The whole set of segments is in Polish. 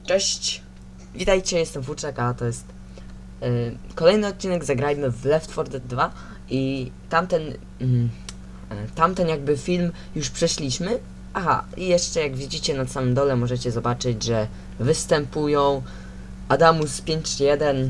Cześć! Witajcie, jestem Włóczek, a to jest kolejny odcinek Zagrajmy w Left 4 Dead 2 i tamten jakby film już przeszliśmy. Aha, i jeszcze jak widzicie na samym dole możecie zobaczyć, że występują Adamus 5.1.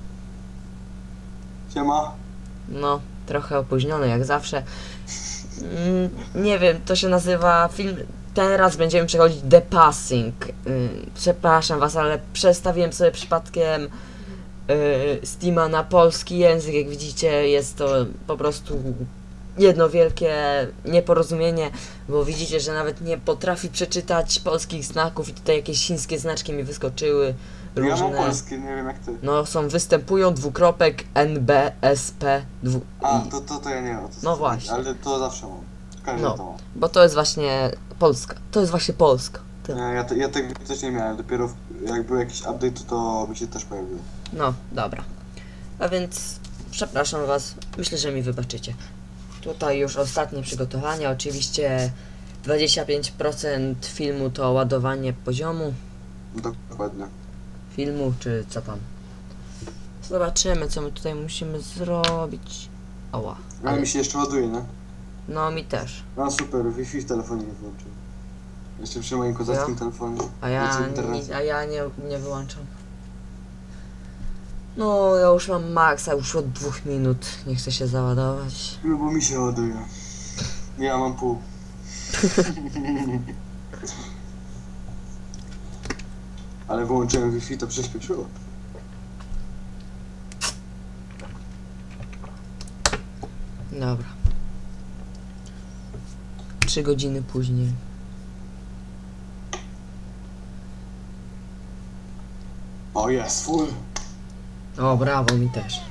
Siema. No, trochę opóźniony jak zawsze. Nie wiem, to się nazywa film... Teraz będziemy przechodzić The Passing. Przepraszam was, ale przestawiłem sobie przypadkiem Steama na polski język. Jak widzicie, jest to po prostu jedno wielkie nieporozumienie, bo widzicie, że nawet nie potrafi przeczytać polskich znaków i tutaj jakieś chińskie znaczki mi wyskoczyły. Różne. Ja mam polskie, nie wiem jak ty. No, występują dwukropek NBSP. To ja nie mam. No właśnie. Ale to zawsze mam. Każdy No, to ma. bo to jest właśnie Polska. To jest właśnie Polska. Nie, ja tego też nie miałem. Dopiero jak był jakiś update, to mi się też pojawiło. No, dobra. A więc przepraszam was. Myślę, że mi wybaczycie. Tutaj już ostatnie przygotowania. Oczywiście 25% filmu to ładowanie poziomu Dokładnie. filmu, czy co tam. Zobaczymy, co my tutaj musimy zrobić. Ała. Ale mi się jeszcze ładuje, nie? No, mi też. No super, Wi-Fi w telefonie nie włączył. Jeszcze przy moim kozackim telefonie. A ja nie wyłączam. No, ja już mam maksa, już od 2 minut. Nie chcę się załadować. No bo mi się ładuje. Ja mam pół. Ale wyłączyłem Wi-Fi, to przyspieszyło. Dobra. 3 godziny później. O jest, full. O, brawo, mi też.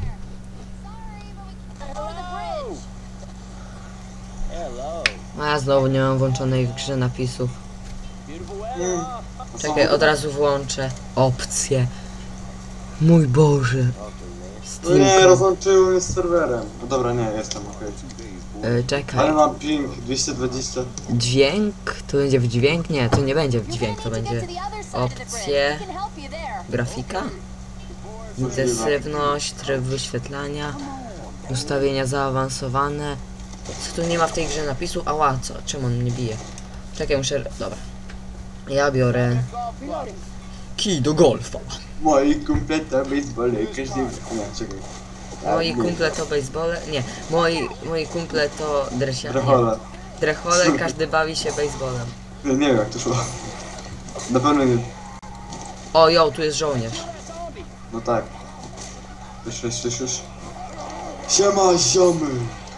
A ja znowu nie mam włączonej w grze napisów. Czekaj, od razu włączę opcje. Mój Boże. No nie, rozłączyłem je z serwerem. No dobra, nie, jestem okej. Czekaj. Ale mam ping 220. Dźwięk? To będzie w dźwięk? Nie, to nie będzie w dźwięk, to będzie opcje, grafika, intensywność, tryb wyświetlania, ustawienia zaawansowane. Co tu nie ma w tej grze napisu? Ała, co? Czemu on mnie bije? Czekaj, muszę... Dobra. Ja biorę... Kij do golfa. Moi kumple to baseball, każdy... Nie, czekaj. Moi kumple to basebole? Nie. Moi kumple to Drechole. Drechole, każdy bawi się baseballem. Nie wiem jak to szło. Na pewno nie... O, jo, tu jest żołnierz. No tak. Już. Siema, ziomy!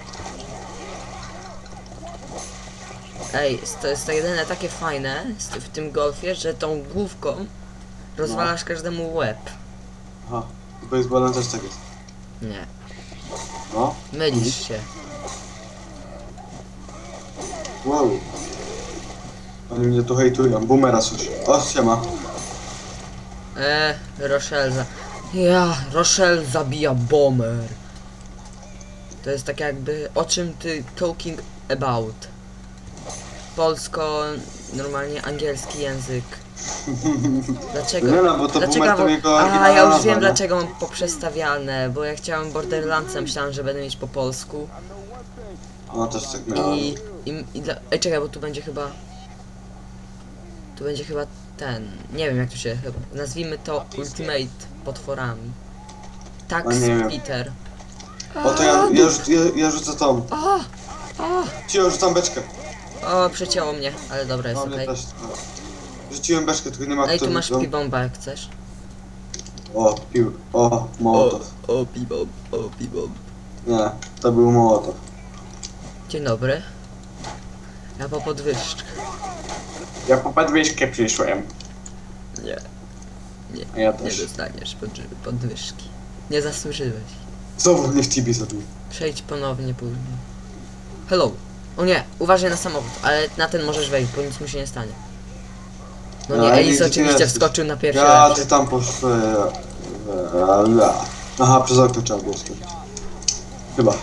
Ej, to jest to jedyne takie fajne w tym golfie, że tą główką rozwalasz każdemu łeb. Aha, z baseballem też tak jest. Nie, No. mylisz się. Wow. Oni mnie tu hejtują, boomera słyszę. O, siema. Rochelle zabija bomber. To jest tak jakby, o czym ty talking about. Polsko, normalnie angielski język. Dlaczego? Nie no, bo to boomer to jego ja oryginalna już nazwa, wiem nie? dlaczego mam poprzestawiane, bo ja chciałem Borderlandsa, myślałem, że będę mieć po polsku. No też tak miałem. Ej, czekaj, bo tu będzie chyba... Tu będzie chyba ten... Nie wiem jak to się chyba... Nazwijmy to Ultimate potworami. Tax A nie wiem. Peter. O to ja rzucę tą. Ci ja rzucam beczkę. O, przecięło mnie, ale dobra, jest No, mnie okej. też. No. Rzuciłem beczkę, tylko nie ma Ej, kto tu masz rzucał. pi-bomba jak chcesz. O, Mołotow. O, pi-bomb. Nie, to był Mołotow. Dzień dobry. Ja po podwyżkę. Ja po podwyżkę przyszłem. Nie, A ja nie też. dostaniesz podwyżki. Nie zasłużyłeś. Znowu mnie w ciebie zabił. Przejdź ponownie później. Hello. O nie, uważaj na samochód, ale na ten możesz wejść, bo nic mu się nie stanie. No nie, Ellis oczywiście wskoczył na pierwszy Ja lepszy. ty tam poszły. Aha, przez okno trzeba było skoczyć. Chyba.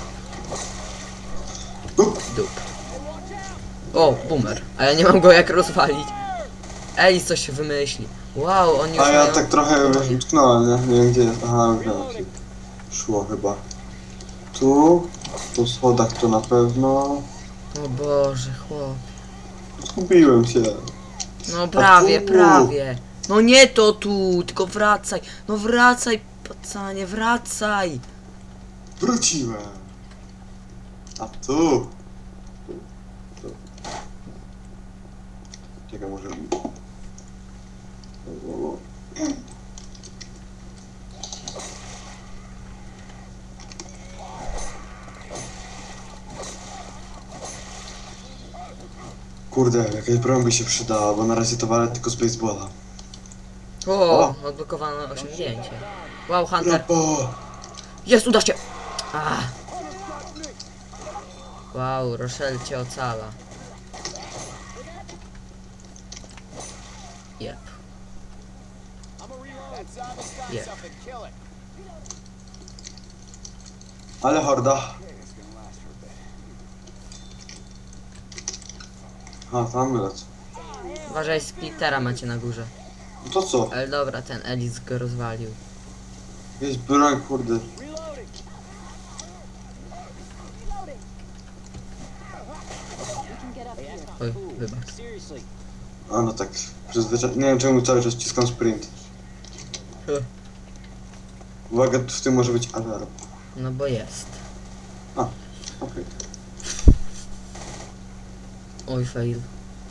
Dup. O, boomer. A ja nie mam go jak rozwalić. Alice coś się wymyśli. Wow, oni już A ja mają... tak trochę utknąłem, nie? Nie wiem gdzie jest. Aha, wiem. Szło chyba. Tu, po schodach to na pewno. O Boże, chłop. Zgubiłem się. No prawie, tu? prawie. No nie to tu, tylko wracaj. No wracaj, pacanie, wracaj. Wróciłem. A tu. Tu. Czekaj, może... Kurde, jakaś broń by się przydała, bo na razie to walę tylko z baseballa. O, odblokowano osiągnięcie. Wow, Hunter. Rambo! Jest, uda się. Ah. Wow, Rochelle cię ocala. Yep. Yep. Ale horda. A, tam lecę. Uważaj, Splittera macie na górze. No to co? Ale dobra, ten Alice go rozwalił. Jest broń, kurde. Oj, wybacz. A no tak, nie wiem czemu cały czas ściskam sprint. Uwaga, w tym może być alarm. No bo jest. A, okej. Oj, fail.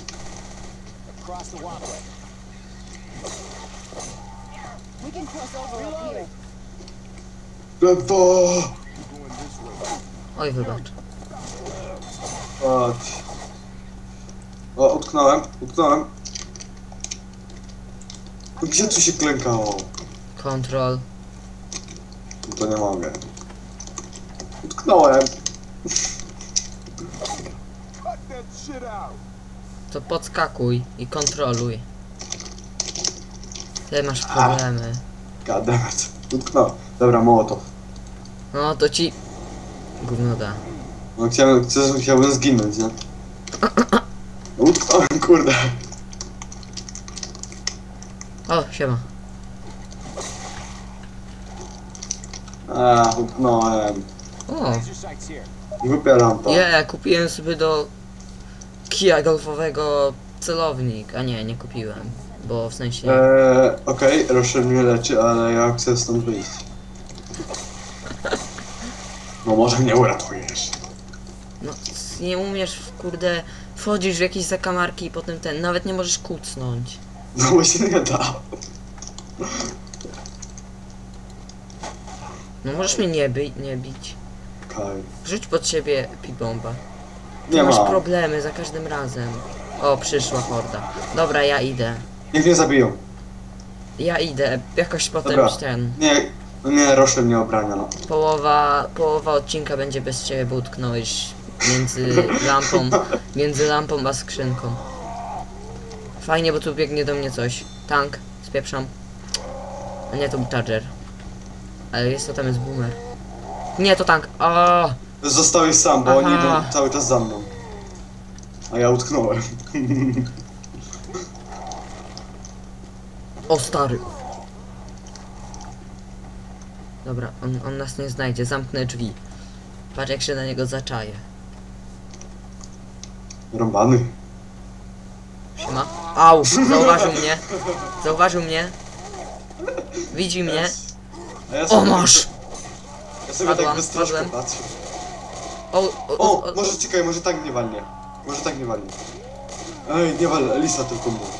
Lewo! Oj, wybacz. Patrz. O, utknąłem. No gdzie tu się klękało? Control. No to nie mogę. Utknąłem. To podskakuj i kontroluj. Ty masz problemy. Goddammit. Utknąłem. Dobra, Mołotow. No to ci... Gówno da. No chciałbym zginąć, nie? Utknąłem, kurde. O, siema. A, utknąłem. O, Głupia rampa. kupiłem sobie do kija golfowego celownik. A nie, nie kupiłem. Bo w sensie... Okej, Rochelle mnie leczy, ale ja chcę stąd wyjść. No może mnie uratujesz. No, nie umiesz, kurde... Wchodzisz w jakieś zakamarki i potem nawet nie możesz kucnąć. No bo się nie da. No możesz mnie nie bić. Okej. Rzuć pod siebie pibomba. Nie Masz ma. problemy za każdym razem. O, przyszła horda. Dobra, ja idę. Niech mnie zabiją. Ja idę. Jakoś potem Dobra. Nie, no nie, Rochelle mnie obrania, no. Połowa odcinka będzie bez ciebie, bo utknąłeś między lampą a skrzynką. Fajnie, bo tu biegnie do mnie coś. Tank, spieprzam. A nie, to był Charger. Ale tam jest boomer. Nie, to tank. O! Zostałeś sam, bo Aha. oni idą cały czas za mną. A ja utknąłem. O, stary. Dobra, on nas nie znajdzie. Zamknę drzwi. Patrz, jak się na niego zaczaję. Rąbany. Siema. Au! Zauważył mnie. Widzi mnie. A ja O, sobie masz! Ja sobie tak Padłam, bez troszkę padłem. patrzę. O, Może czekaj, może tak nie walnie. Ej, nie wal, Elisa tylko mnie.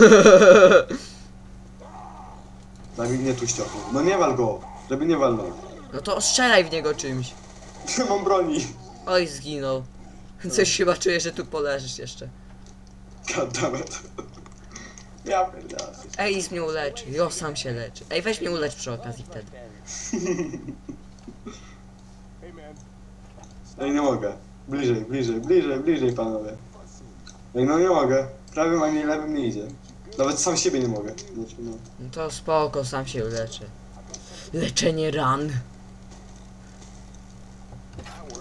Daj mi mnie tu ściochu. No nie wal go, żeby nie walnął. No to strzelaj w niego czymś. Nie mam broni. Oj, zginął. Coś chyba czuję, że tu poleżysz jeszcze. Goddammit. Ja pierdolę. Ej, mnie uleczy. Jo, sam się leczy. Ej, weź mnie ulecz przy okazji wtedy. Ej, nie mogę. Bliżej panowie. Ej, no nie mogę. Prawym ani lewym nie idzie. Nawet sam siebie nie mogę. Znaczy, no. No to spoko, sam się uleczy. Leczenie ran.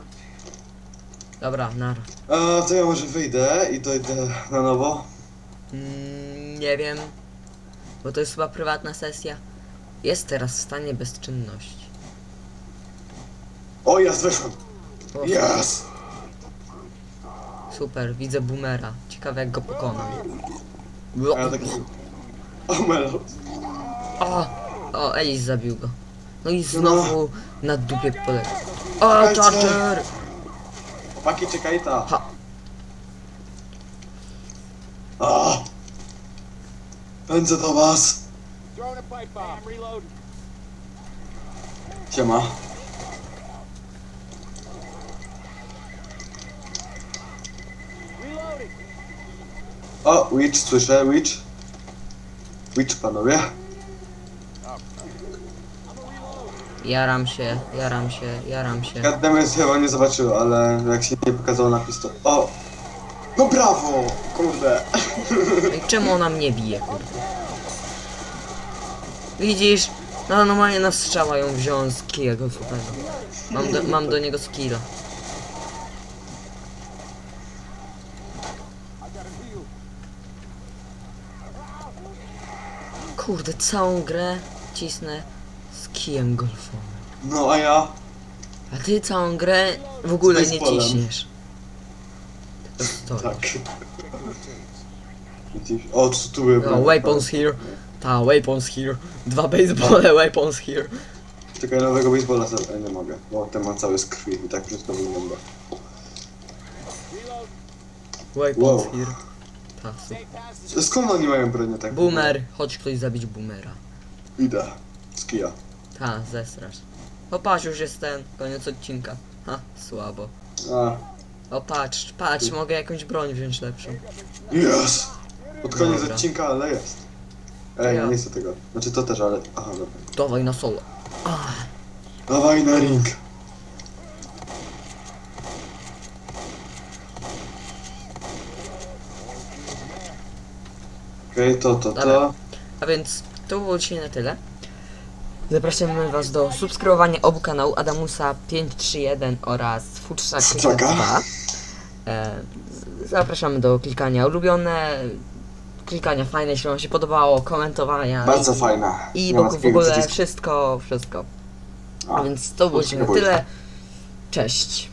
Dobra, nara. A, to ja może wyjdę i dojdę na nowo. Nie wiem. Bo to jest chyba prywatna sesja. Jest teraz w stanie bezczynności. O, jest, weszłem. O, Yes! super, widzę boomera. Ciekawe jak go pokonam. A ja taki... O, Melo. O, Alice zabił go. No i znowu na dupie polega. O, Charger! Chłopaki, czekaj ta. Ha. A! Pędzę do was. Siema. O, Witch, słyszę, Witch. Witch, panowie. Jaram się. Goddammit chyba nie zobaczył, ale jak się nie pokazał napis to... O! No brawo! Kurde. No i czemu ona mnie bije, kurde? Widzisz? No normalnie na strzała ją wziąłem z kija go super. Mam do niego skilla. Kurde, całą grę cisnę z kijem golfowym. No a ja? A ty całą grę w ogóle nie baseballem. ciśniesz. Tylko stoisz. Tak. Widzisz? O, co tu były? No, weapons here. Ta, weapons here. 2 baseball, weapons here. Czekaj, nowego baseballa sobie nie mogę, bo ten ma cały z krwi i tak wszystko wygląda. Weapons Wow. here. Ta, super. Skąd oni mają bronię tak? Boomer, chodź ktoś zabić boomera. Idę. Z kija. Ta, zestrasz. O patrz, już jest ten, koniec odcinka. Ha, słabo. A, O patrz, mogę jakąś broń wziąć lepszą. yes! Pod koniec Dobra. odcinka, ale jest. Ej, Ja. nie chcę tego. Znaczy to też, ale... Aha, dobra. Dawaj na solo. Dawaj na ring! Okej, to. Dobra. A więc to było dzisiaj na tyle. Zapraszamy was do subskrybowania obu kanałów Adamusa 531 oraz Futrzaka 2. Zapraszamy do klikania ulubione, klikania fajne, jeśli wam się podobało, komentowania Bardzo fajna. i Nie ma w takiego ogóle przycisku. wszystko. A, A więc to było dzisiaj na potrzebuję. tyle. Cześć.